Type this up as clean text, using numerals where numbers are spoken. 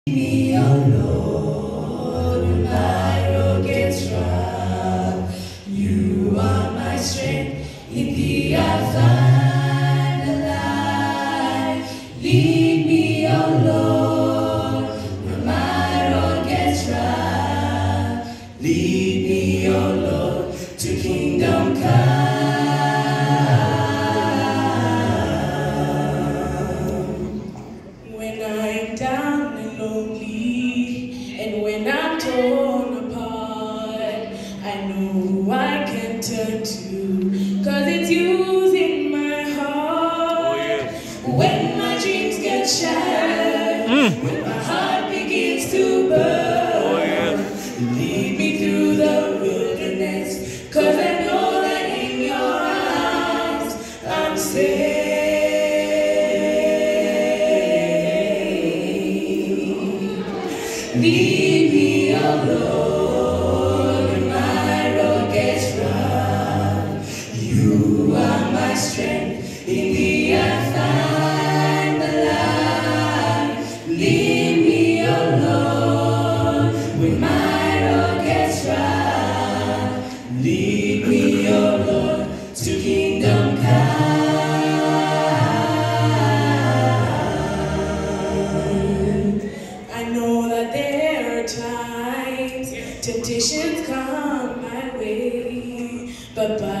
Me, oh Lord, when my road gets rough, you are my strength. In thee I find the light. Lead me, oh Lord, when my road gets rough. Lead me, oh Lord, to kingdom come. When I'm down and lonely, and when I'm torn apart, I know I can turn to, 'cause it's you in my heart. Oh, yeah. When my dreams get shattered, when my heart begins to burn, oh, yeah. Lead me through the wilderness, 'cause I know that in your eyes I'm safe. Lead me, oh Lord, when my road gets rough. You are my strength. In thee I find the light. Lead me, oh Lord, when my road gets rough. Lead me, oh Lord, to kingdom come. I know that there are times temptations come my way, but by